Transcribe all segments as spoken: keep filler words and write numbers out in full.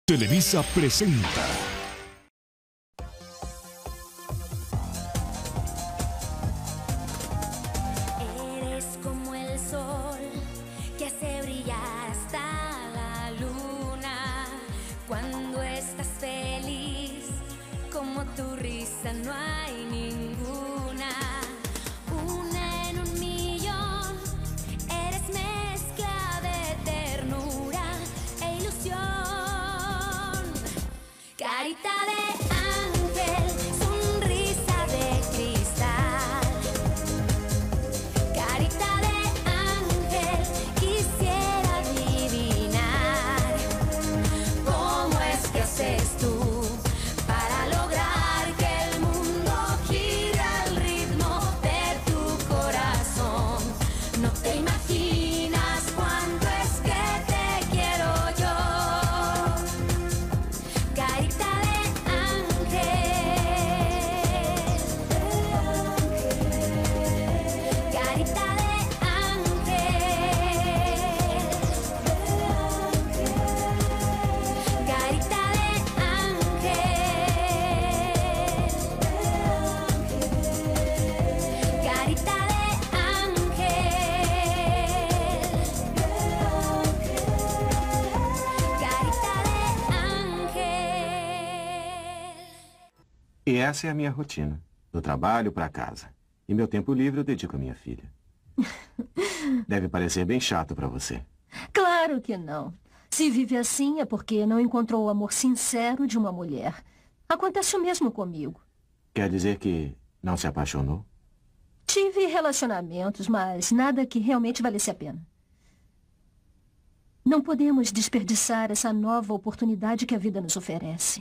Televisa presenta. Eres como el sol que hace brillar hasta la luna. Cuando estás feliz, como tu risa no hay ninguna. Una en un millón, eres mezcla de ternura e ilusión. Carita de ángel, sonrisa de cristal. Carita de ángel, quisiera adivinar cómo es que haces tú para lograr que el mundo gire al ritmo de tu corazón. No te imaginas cuánto es que te quiero yo. Carita de ángel, carita de ángel, carita de ángel, carita de ángel, carita de ángel. E essa é a minha rotina. Do trabalho para casa. E meu tempo livre eu dedico à minha filha. Deve parecer bem chato para você. Claro que não. Se vive assim é porque não encontrou o amor sincero de uma mulher. Acontece o mesmo comigo. Quer dizer que não se apaixonou? Tive relacionamentos, mas nada que realmente valesse a pena. Não podemos desperdiçar essa nova oportunidade que a vida nos oferece.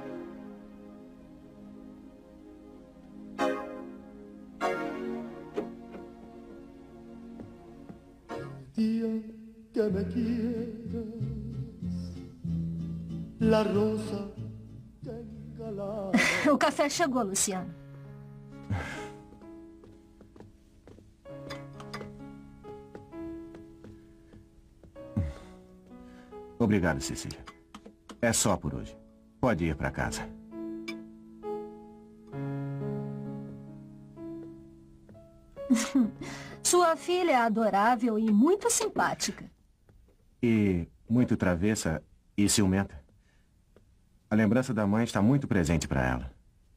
Día que me quieras, la rosa que engalana. O café chegou, Luciano. Obrigado, Cecília. É só por hoje. Pode ir para casa. Sua filha é adorável e muito simpática. E muito travessa e ciumenta. A lembrança da mãe está muito presente para ela.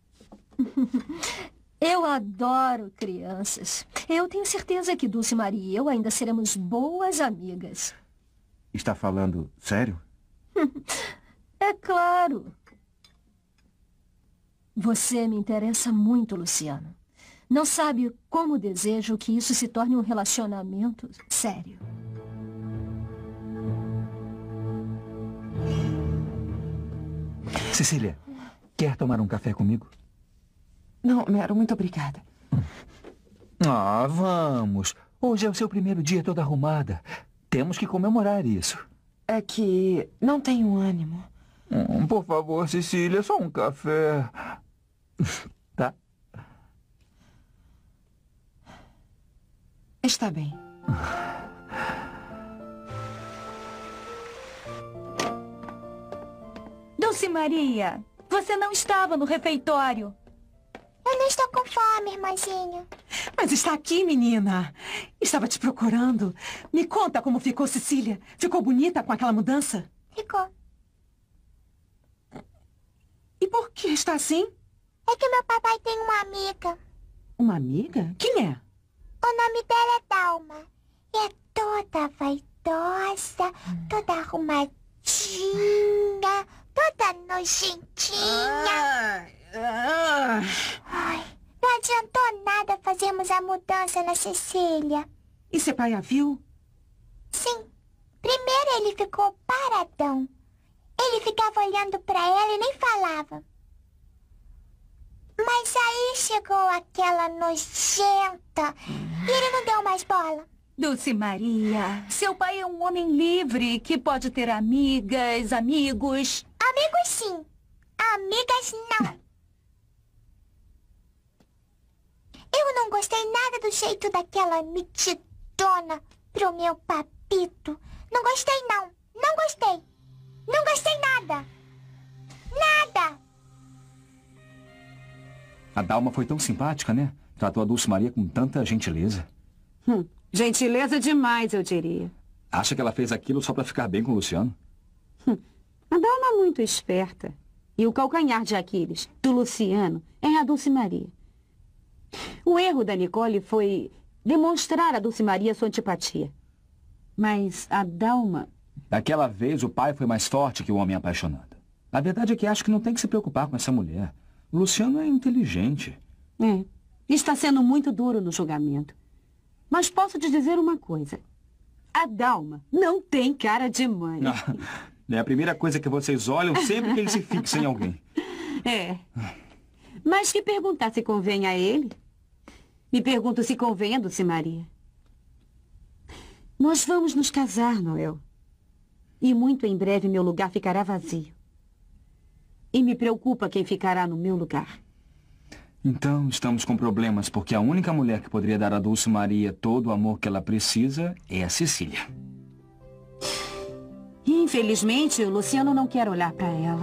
Eu adoro crianças. Eu tenho certeza que Dulce Maria e eu ainda seremos boas amigas. Está falando sério? É claro. Você me interessa muito, Luciano. Não sabe como desejo que isso se torne um relacionamento sério. Cecília, quer tomar um café comigo? Não, Mero, muito obrigada. Ah, vamos. Hoje é o seu primeiro dia toda arrumada. Temos que comemorar isso. É que não tenho ânimo. Hum, por favor, Cecília, só um café. Tá? Está bem. Dulce Maria, você não estava no refeitório. Eu não estou com fome, irmãzinha. Mas está aqui, menina. Estava te procurando. Me conta como ficou Cecília. Ficou bonita com aquela mudança? Ficou. E por que está assim? É que meu papai tem uma amiga. Uma amiga? Quem é? O nome dela é Dalma. E é toda vaidosa, toda arrumadinha, toda nojentinha. Ah, ah. Ai, não adiantou nada fazermos a mudança na Cecília. E seu pai a viu? Sim. Primeiro ele ficou paradão. Ele ficava olhando pra ela e nem falava. Mas aí chegou aquela nojenta e ele não deu mais bola. Dulce Maria, seu pai é um homem livre que pode ter amigas, amigos. Amigos sim, amigas não. Eu não gostei nada do jeito daquela metidona pro meu papito. Não gostei não, não gostei. Não gostei nada. A Dalma foi tão simpática, né? Tratou a Dulce Maria com tanta gentileza. Hum, gentileza demais, eu diria. Acha que ela fez aquilo só pra ficar bem com o Luciano? Hum, a Dalma é muito esperta. E o calcanhar de Aquiles, do Luciano, é a Dulce Maria. O erro da Nicole foi demonstrar a Dulce Maria sua antipatia. Mas a Dalma... Daquela vez, o pai foi mais forte que o homem apaixonado. A verdade é que acho que não tem que se preocupar com essa mulher. O Luciano é inteligente. É, está sendo muito duro no julgamento. Mas posso te dizer uma coisa. A Dalma não tem cara de mãe. É a primeira coisa que vocês olham sempre que ele se fixa em alguém. É. Mas que perguntar se convém a ele? Me pergunto se convém a Dulce Maria. Nós vamos nos casar, Noel. E muito em breve meu lugar ficará vazio. E me preocupa quem ficará no meu lugar. Então, estamos com problemas, porque a única mulher que poderia dar a Dulce Maria todo o amor que ela precisa é a Cecília. Infelizmente, o Luciano não quer olhar para ela.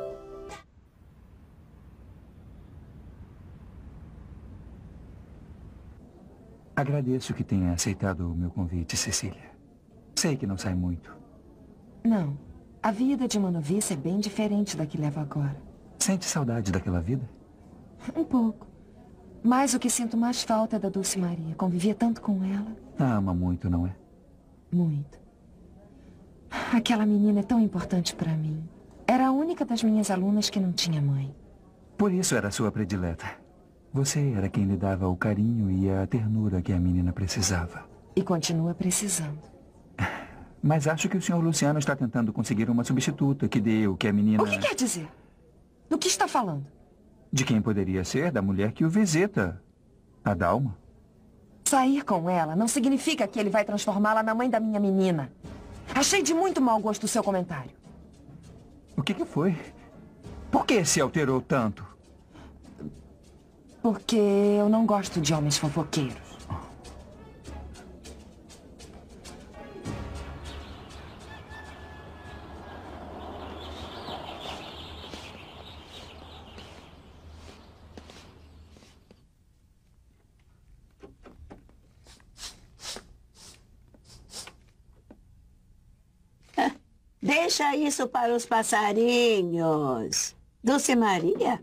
Agradeço que tenha aceitado o meu convite, Cecília. Sei que não sai muito. Não. A vida de uma noviça é bem diferente da que levo agora. Sente saudade daquela vida? Um pouco. Mas o que sinto mais falta é da Dulce Maria. Convivia tanto com ela. A ama muito, não é? Muito. Aquela menina é tão importante para mim. Era a única das minhas alunas que não tinha mãe. Por isso era sua predileta. Você era quem lhe dava o carinho e a ternura que a menina precisava. E continua precisando. Mas acho que o senhor Luciano está tentando conseguir uma substituta que dê o que a menina... O que quer dizer? Do que está falando? De quem poderia ser da mulher que o visita. A Dalma. Sair com ela não significa que ele vai transformá-la na mãe da minha menina. Achei de muito mau gosto o seu comentário. O que que foi? Por que se alterou tanto? Porque eu não gosto de homens fofoqueiros. Deixa isso para os passarinhos. Dulce Maria?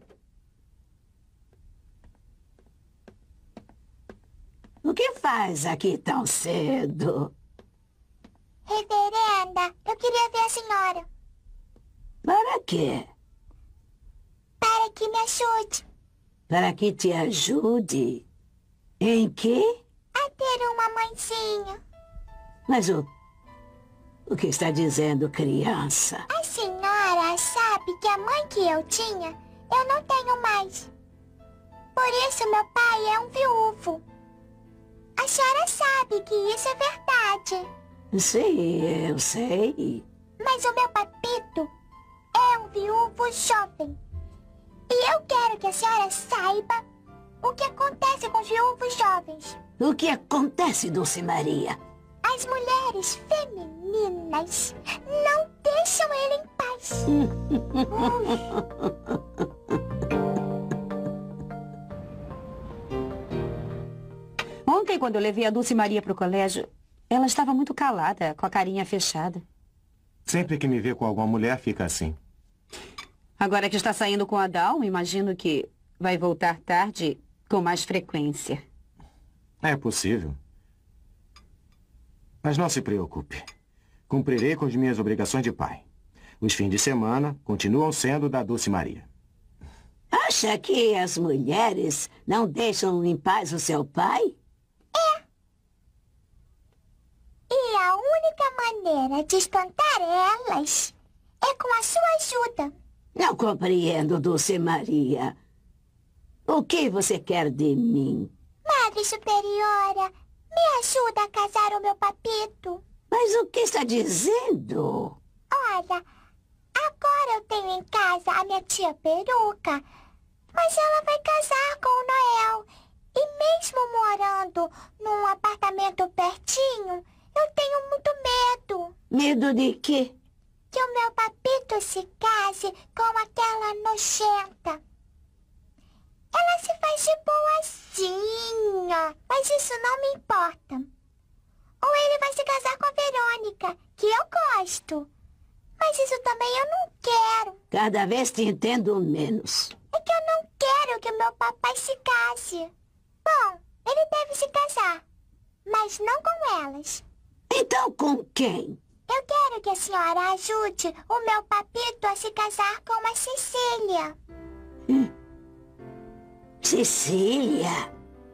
O que faz aqui tão cedo? Reverenda, eu queria ver a senhora. Para quê? Para que me ajude. Para que te ajude? Em quê? A ter uma mãezinha. Mas o... O que está dizendo, criança? A senhora sabe que a mãe que eu tinha, eu não tenho mais. Por isso meu pai é um viúvo. A senhora sabe que isso é verdade. Sim, eu sei. Mas o meu papito é um viúvo jovem. E eu quero que a senhora saiba o que acontece com os viúvos jovens. O que acontece, Dulce Maria? As mulheres femininas não deixam ele em paz. Ontem, quando eu levei a Dulce Maria para o colégio, ela estava muito calada, com a carinha fechada. Sempre que me vê com alguma mulher, fica assim. Agora que está saindo com a Dalma, imagino que vai voltar tarde com mais frequência. É possível. Mas não se preocupe. Cumprirei com as minhas obrigações de pai. Os fins de semana continuam sendo da Dulce Maria. Acha que as mulheres não deixam em paz o seu pai? É. E a única maneira de espantar elas é com a sua ajuda. Não compreendo, Dulce Maria. O que você quer de mim? Madre Superiora, me ajuda a casar o meu papito. Mas o que está dizendo? Olha, agora eu tenho em casa a minha tia Peruca, mas ela vai casar com o Noel. E mesmo morando num apartamento pertinho, eu tenho muito medo. Medo de quê? Que o meu papito se case com aquela nojenta. Ela se faz de boazinha, mas isso não me importa. Ou ele vai se casar com a Verônica, que eu gosto. Mas isso também eu não quero. Cada vez te entendo menos. É que eu não quero que meu papai se case. Bom, ele deve se casar, mas não com elas. Então com quem? Eu quero que a senhora ajude o meu papito a se casar com a Cecília. Hum. Cecília?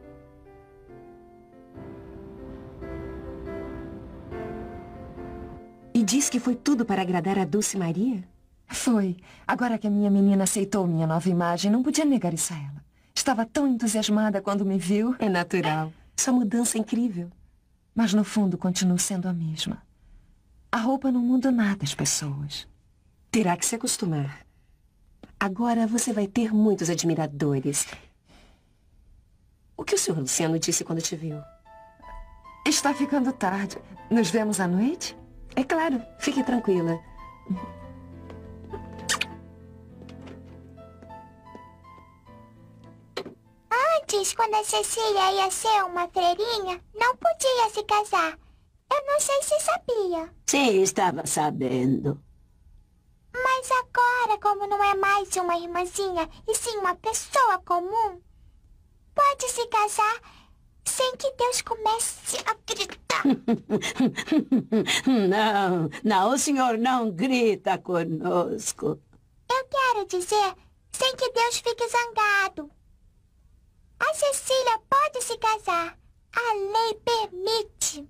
E diz que foi tudo para agradar a Dulce Maria? Foi. Agora que a minha menina aceitou minha nova imagem, não podia negar isso a ela. Estava tão entusiasmada quando me viu. É natural. Sua mudança é incrível. Mas no fundo continuo sendo a mesma. A roupa não muda nada as pessoas. Terá que se acostumar. Agora você vai ter muitos admiradores. O que o senhor Luciano disse quando te viu? Está ficando tarde. Nos vemos à noite? É claro. Fique tranquila. Antes, quando a Cecília ia ser uma freirinha, não podia se casar. Eu não sei se sabia. Sim, estava sabendo. Mas agora, como não é mais uma irmãzinha, e sim uma pessoa comum, pode se casar sem que Deus comece a gritar. Não, não, o senhor não grita conosco. Eu quero dizer, sem que Deus fique zangado. A Cecília pode se casar. A lei permite.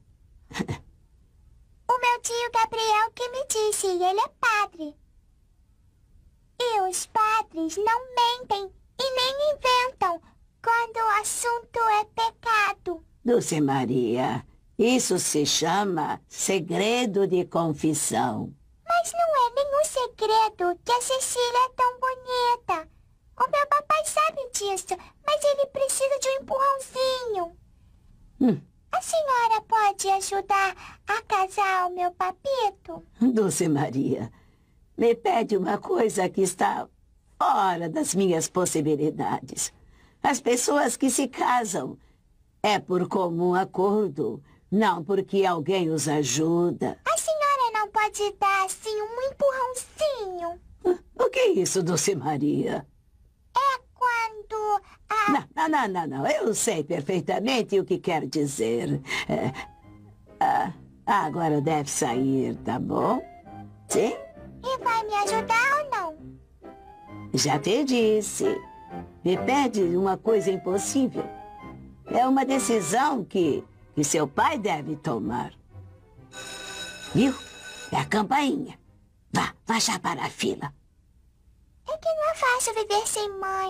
O meu tio Gabriel que me disse, e ele é padre. E os padres não mentem e nem inventam quando o assunto é pecado. Dulce Maria, isso se chama segredo de confissão. Mas não é nenhum segredo que a Cecília é tão bonita. O meu papai sabe disso, mas ele precisa de um empurrãozinho. Hum. A senhora pode ajudar a casar o meu papito? Dulce Maria, me pede uma coisa que está fora das minhas possibilidades. As pessoas que se casam é por comum acordo, não porque alguém os ajuda. A senhora não pode dar, assim, um empurrãozinho? O que é isso, Dulce Maria? É quando a... Não, não, não, não. Eu sei perfeitamente o que quer dizer. É, ah, agora deve sair, tá bom? Sim? E vai me ajudar ou não? Já te disse. Me pede uma coisa impossível. É uma decisão que, que seu pai deve tomar. Viu? É a campainha. Vá, vá já para a fila. É que não é fácil viver sem mãe.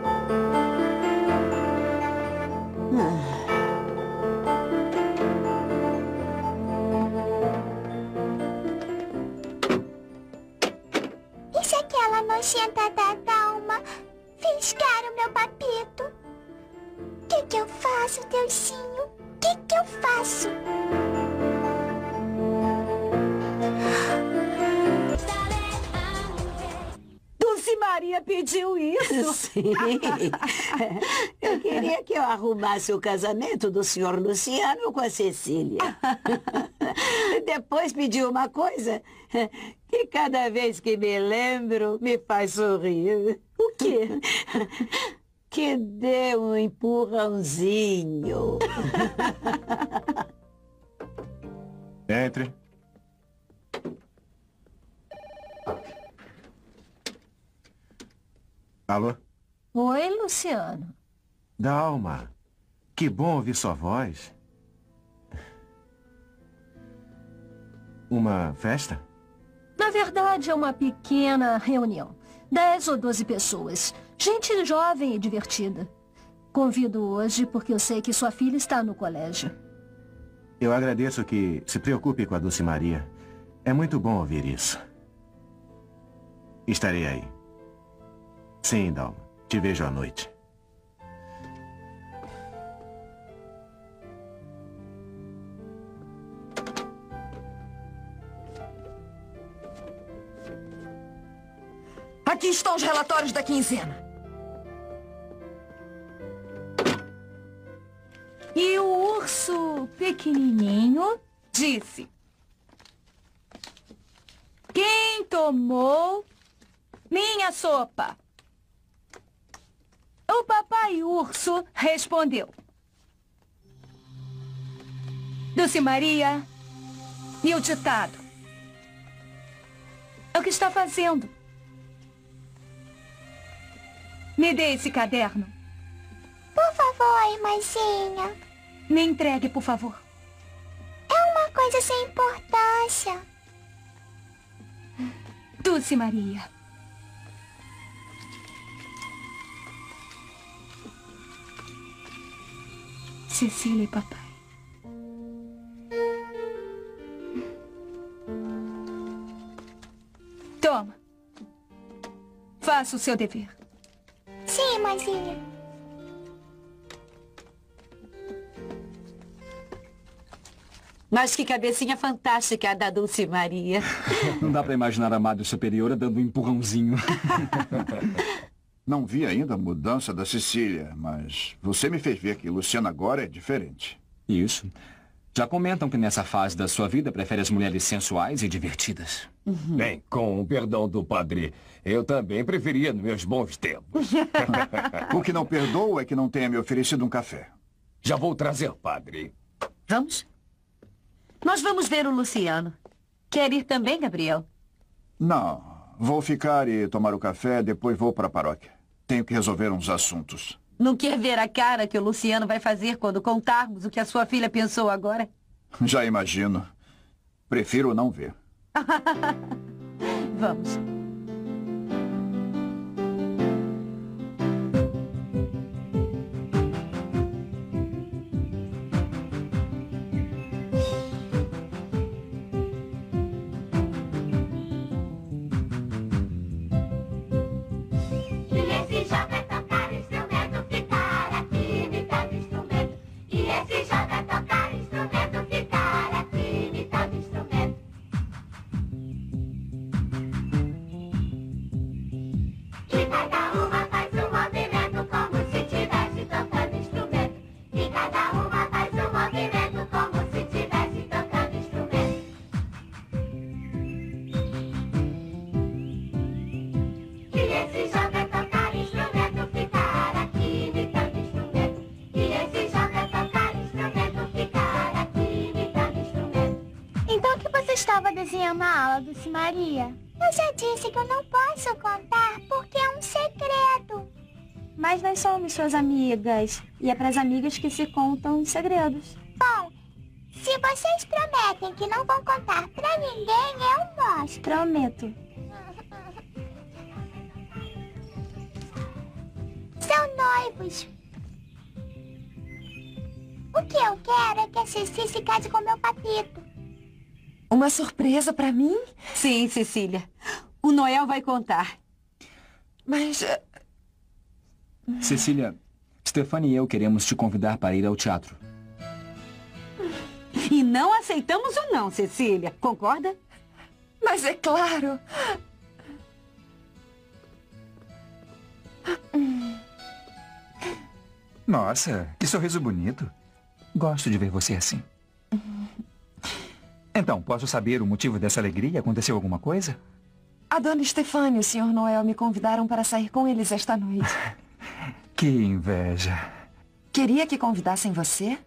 Ah. E se aquela nojenta da Dalma fisgar o meu papito? O que que eu faço, Deusinho? O que que eu faço? Dulce Maria pediu isso. Sim. Eu queria que eu arrumasse o casamento do senhor Luciano com a Cecília. Depois pediu uma coisa que cada vez que me lembro me faz sorrir. O quê? Que dê um empurrãozinho. Entre. Alô? Oi, Luciano. Dalma, que bom ouvir sua voz. Uma festa? Na verdade, é uma pequena reunião. Dez ou doze pessoas. Gente jovem e divertida. Convido hoje porque eu sei que sua filha está no colégio. Eu agradeço que se preocupe com a Dulce Maria. É muito bom ouvir isso. Estarei aí. Sim, Dalma. Te vejo à noite. Aqui estão os relatórios da quinzena. pequenininho disse: quem tomou minha sopa? O papai urso respondeu: Dulce Maria. E o ditado: o que está fazendo? Me dê esse caderno. Por favor, irmãzinha. Me entregue, por favor. É uma coisa sem importância. Dulce Maria. Cecília e papai. Toma. Faça o seu dever. Sim, irmãzinha. Mas que cabecinha fantástica a da Dulce Maria. Não dá pra imaginar a Madre Superiora dando um empurrãozinho. Não vi ainda a mudança da Cecília, mas você me fez ver que Luciana agora é diferente. Isso. Já comentam que nessa fase da sua vida prefere as mulheres sensuais e divertidas. Uhum. Bem, com o perdão do padre, eu também preferia nos meus bons tempos. O que não perdoo é que não tenha me oferecido um café. Já vou trazer, padre. Vamos? Nós vamos ver o Luciano. Quer ir também, Gabriel? Não. Vou ficar e tomar o café, depois vou para a paróquia. Tenho que resolver uns assuntos. Não quer ver a cara que o Luciano vai fazer quando contarmos o que a sua filha pensou agora? Já imagino. Prefiro não ver. Vamos. Estava desenhando a aula, Dulce Maria. Eu já disse que eu não posso contar porque é um segredo. Mas nós somos suas amigas. E é para as amigas que se contam os segredos. Bom, se vocês prometem que não vão contar pra ninguém, eu mostro. Prometo. São noivos. O que eu quero é que a Cecília se case com meu papito. Uma surpresa pra mim? Sim, Cecília. O Noel vai contar. Mas... Cecília, Stefania e eu queremos te convidar para ir ao teatro. E não aceitamos o não, Cecília. Concorda? Mas é claro. Nossa, que sorriso bonito. Gosto de ver você assim. Então, posso saber o motivo dessa alegria? Aconteceu alguma coisa? A dona Stefania e o senhor Noel me convidaram para sair com eles esta noite. Que inveja. Queria que convidassem você?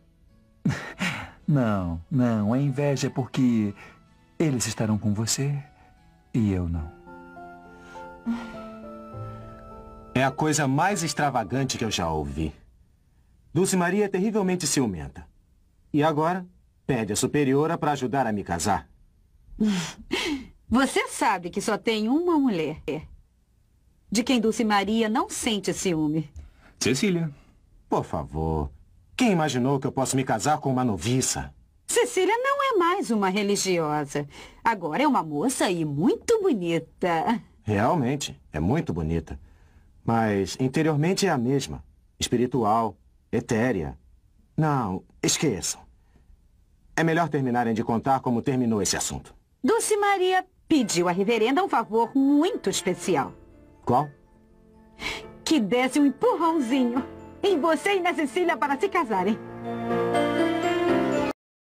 Não, não. A inveja é porque eles estarão com você e eu não. É a coisa mais extravagante que eu já ouvi. Dulce Maria é terrivelmente ciumenta. E agora, pede a superiora para ajudar a me casar. Você sabe que só tem uma mulher, de quem Dulce Maria não sente ciúme. Cecília. Por favor. Quem imaginou que eu posso me casar com uma noviça? Cecília não é mais uma religiosa. Agora é uma moça e muito bonita. Realmente, é muito bonita. Mas interiormente é a mesma. Espiritual, etérea. Não, esqueçam. É melhor terminarem de contar como terminou esse assunto. Dulce Maria pediu à reverenda um favor muito especial. Qual? Que desse um empurrãozinho em você e na Cecília para se casarem.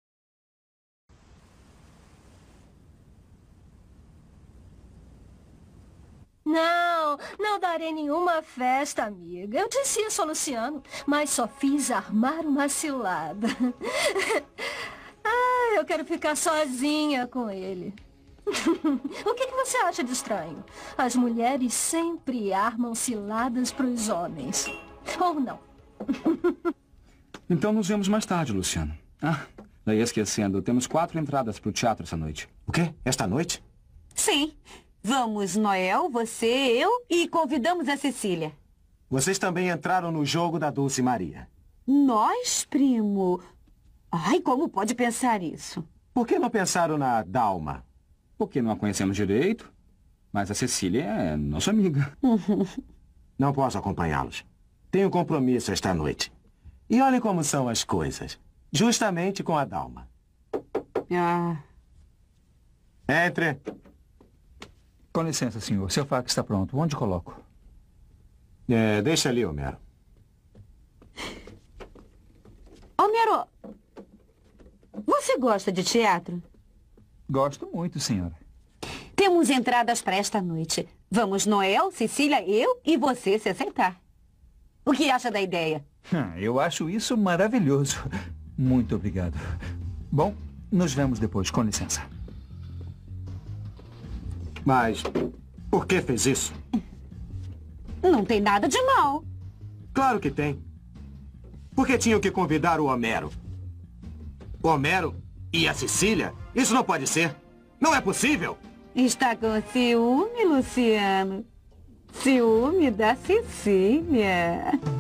Não, não darei nenhuma festa, amiga. Eu disse isso ao Luciano, mas só fiz armar uma cilada. Ah, eu quero ficar sozinha com ele. O que, que você acha de estranho? As mulheres sempre armam ciladas para os homens. Ou não? Então nos vemos mais tarde, Luciano. Ah, daí esquecendo, temos quatro entradas para o teatro essa noite. O quê? Esta noite? Sim. Vamos, Noel, você, eu e convidamos a Cecília. Vocês também entraram no jogo da Dulce Maria. Nós, primo? Ai, como pode pensar isso? Por que não pensaram na Dalma? Porque não a conhecemos direito, mas a Cecília é nossa amiga. Não posso acompanhá-los. Tenho compromisso esta noite. E olhem como são as coisas. Justamente com a Dalma. Ah. Entre. Com licença, senhor. Seu fax está pronto. Onde coloco? É, deixa ali, Homero. Homero, você gosta de teatro? Gosto muito, senhora. Temos entradas para esta noite. Vamos, Noel, Cecília, eu e você se aceitar. O que acha da ideia? Eu acho isso maravilhoso. Muito obrigado. Bom, nos vemos depois. Com licença. Mas por que fez isso? Não tem nada de mal. Claro que tem. Por que tinham que convidar o Homero? O Homero e a Cecília? Isso não pode ser. Não é possível. Está com ciúme, Luciano. Ciúme da Cecília.